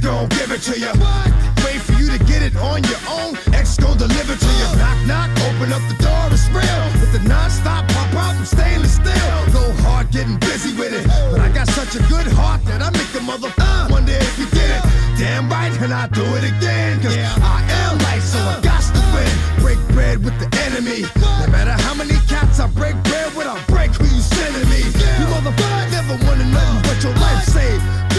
gon' give it to you. Wait for you to get it on your own, X gon' deliver to you. Knock, knock, open up the door, it's real. With the non-stop pop-out from stainless steel. Go hard getting busy with it, but I got such a good heart that I make the mother wonder if you did it. Damn right, and I do it again, cause I am light, so I got to win. Break bread with the enemy. No matter how many cats I break bread with, I'll break who you sending me. You motherfucker never wanted nothing but your life saved.